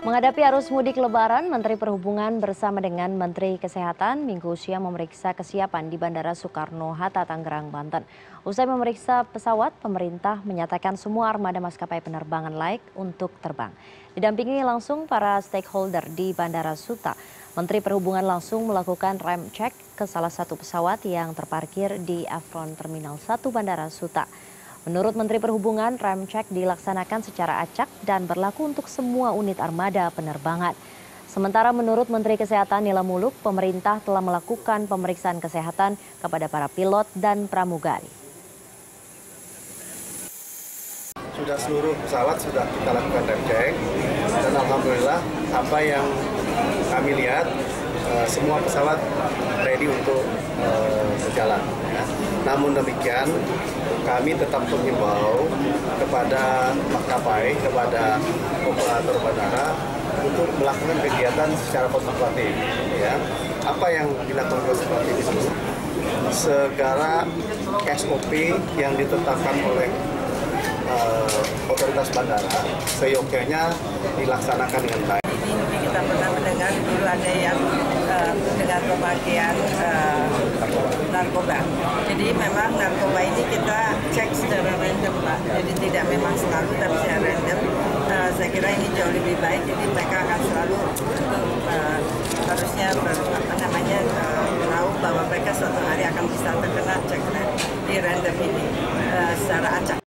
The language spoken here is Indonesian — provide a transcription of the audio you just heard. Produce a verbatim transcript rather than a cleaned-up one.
Menghadapi arus mudik Lebaran, Menteri Perhubungan bersama dengan Menteri Kesehatan Minggu siang memeriksa kesiapan di Bandara Soekarno-Hatta, Tangerang, Banten. Usai memeriksa pesawat, pemerintah menyatakan semua armada maskapai penerbangan layak untuk terbang. Didampingi langsung para stakeholder di Bandara Suta, Menteri Perhubungan langsung melakukan rem cek ke salah satu pesawat yang terparkir di Afron Terminal satu Bandara Suta. Menurut Menteri Perhubungan, rem cek dilaksanakan secara acak dan berlaku untuk semua unit armada penerbangan. Sementara menurut Menteri Kesehatan Nila Muluk, pemerintah telah melakukan pemeriksaan kesehatan kepada para pilot dan pramugari. Sudah seluruh pesawat sudah kita lakukan rem cek dan alhamdulillah apa yang kami lihat semua pesawat ready untuk berjalan. Ya. Namun demikian kami tetap menghimbau kepada maskapai, kepada operator bandara untuk melakukan kegiatan secara konservatif. Ya. Apa yang dilakukan konservatif itu segala S O P yang ditetapkan oleh uh, otoritas bandara seyogyanya dilaksanakan dengan baik. Ini kita pernah mendengar dulu ada yang uh, dengan pemakaian uh, narkoba. Jadi memang narkoba ini kita cek secara random, Pak. Jadi tidak memang selalu, tapi secara random. Uh, saya kira ini jauh lebih baik. Jadi mereka akan selalu uh, harusnya ber, apa namanya uh, tahu bahwa mereka suatu hari akan bisa terkena cek di random ini uh, secara acak.